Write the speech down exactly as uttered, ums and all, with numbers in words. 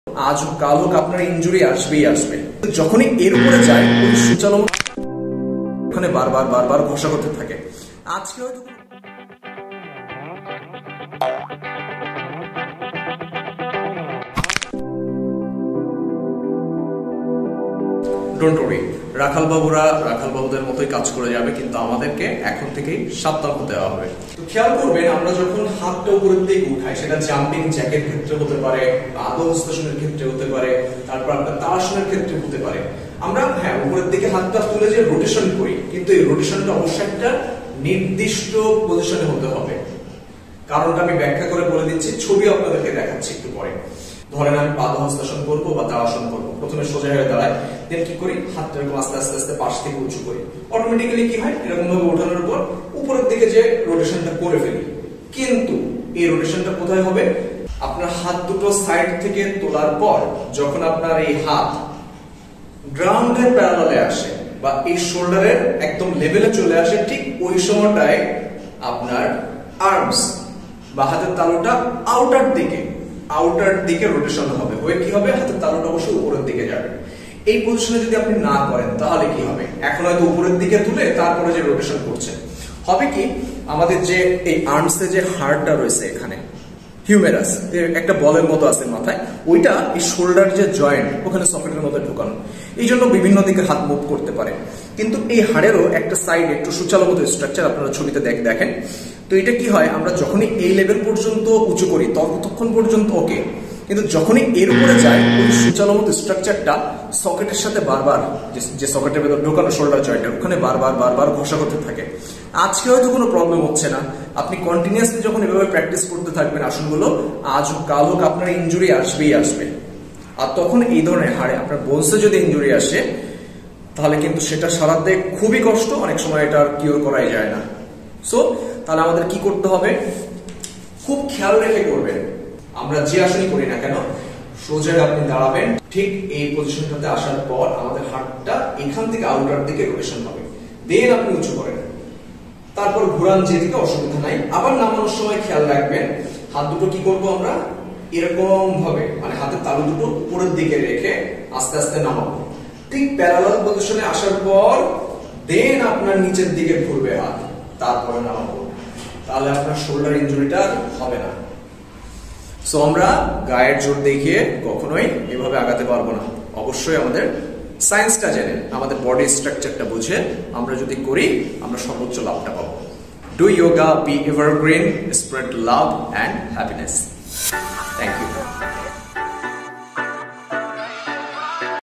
আজ হোক কাল হোক আপনার ইনজুরি আসবেই আসবে। যখনই এর উপরে যায় ওই সুচালো ওখানে বারবার বারবার ঘষা করতে থাকে। আজকে হয়তো ডোন্ট ওয়ারি, রাখাল বাবুরা রাখাল বাবুদের মতোই কাজ করে যাবে, কিন্তু আমাদেরকে এখন থেকেই সাবধান হতে হবে। তো খেয়াল করবেন, আমরা যখন হাতটা উপরের দিকে উঠাই, সেটা জাম্পিং জ্যাকের ক্ষেত্রে হতে পারে, আদৌ স্টেশনের ক্ষেত্রে হতে পারে, তারপর আপনার তাড়াসনের ক্ষেত্রে হতে পারে। আমরা হ্যাঁ উপরের দিকে হাতটা তুলে যে রোটেশন করি, কিন্তু এই রোটেশনটা অবশ্যই একটা নির্দিষ্ট পজিশনে হতে হবে। কারণটা আমি ব্যাখ্যা করে বলে দিচ্ছি, ছবি আপনাদেরকে দেখাচ্ছি একটু পরে। ধরেন আমি পাদহস্তাসন করবো বা তাড়াসন করবো, প্রথমে সোজা হয়ে দাঁড়ায়, দেন কি করি, হাতটা এরকম আস্তে আস্তে আস্তে পাশ থেকে উঁচু করি। অটোমেটিক্যালি কি হয়, এরকম ভাবে ওঠানোর পর উপরের দিকে যে রোটেশনটা করে ফেলি। কিন্তু এই রোটেশনটা কোথায় হবে, আপনার হাত দুটো সাইড থেকে তোলার পর যখন আপনার এই হাত গ্রাউন্ডের প্যারালালে আসে বা এই শোল্ডারের একদম লেভেলে চলে আসে, ঠিক ওই সময়টায় আপনার আর্মস বা হাতের তালুটা আউটার দিকে আউটার দিকে রোটেশন হবে। হয়ে কি হবে, হাতের তালুটা অবশ্যই উপরের দিকে যাবে। এই পজিশনে যদি আপনি না করেন তাহলে কি হবে, এখন হয়তো উপরের দিকে তুলে তারপরে যে রোটেশন করছে হবে কি, আমাদের যে এই আর্মসে যে হাড়টা রয়েছে এখানে হিউমেরাস একটা বলের মতো আছে মাথায়, ওইটা এই শোল্ডার যে জয়েন্ট ওখানে সকেটের মতো ঢোকানো, এই জন্য বিভিন্ন দিকে হাত মুভ করতে পারে। কিন্তু এই হাড়েরও একটা সাইড একটু সুচালো মতো স্ট্রাকচার আপনারা ছবিতে দেখেন। তো এটা কি হয়, আমরা যখনই এই লেভেল পর্যন্ত উঁচু করি ততক্ষণ পর্যন্ত ওকে, কিন্তু যখনই এর উপরে যায় ওই সুচালো মতো স্ট্রাকচারটা সকেটের সাথে বারবার যে সকেটের ভেতর ঢোকানো শোল্ডার জয়েন্টের ওখানে বারবার বারবার ঘষা করতে থাকে। আজকে হয়তো কোনো প্রবলেম হচ্ছে না, আপনি কন্টিনিউয়াসলি যখন এভাবে প্র্যাকটিস করতে থাকবেন আসনগুলো, আজ হোক কাল হোক আপনার ইনজুরি আসবেই আসবে। আর তখন এই ধরনের হাড়ে আপনার বোনসে যদি ইনজুরি আসে তাহলে কিন্তু সেটা সারাতে খুবই কষ্ট, অনেক সময় এটা কিওর করাই যায় না। সো তাহলে আমাদের কি করতে হবে, খুব খেয়াল রেখে করবেন। আমরা যে আসনই করি না কেন, সোজা আপনি দাঁড়াবেন, ঠিক এই পজিশনটাতে আসার পর আমাদের হাতটা এখান থেকে আউটার দিকে রোটেশন হবে, দেন আপনি উঁচু করেন, তারপর ঘুরান যেদিকে, অসুবিধা নাই। আবার নামানোর সময় খেয়াল রাখবেন, হাত দুটো কি করবো আমরা এরকম ভাবে, মানে হাতের তালু দুটো উপরের দিকে রেখে আস্তে আস্তে নামাবো। ঠিক প্যারালাল পজিশনে আসার পর দেন আপনার নিচের দিকে ঘুরবে হাত, তারপরে নামাবো, তাহলে আপনার শোল্ডার ইনজুরিটা হবে না। সো আমরা গায়ের জোর দেখিয়ে কখনোই এভাবে আগাতে পারবো না। অবশ্যই আমাদের সায়েন্সটা জেনে, আমাদের বডি স্ট্রাকচারটা বুঝে আমরা যদি করি, আমরা সর্বোচ্চ লাভটা পাবো। Do yoga, be evergreen, spread love and happiness. Thank you.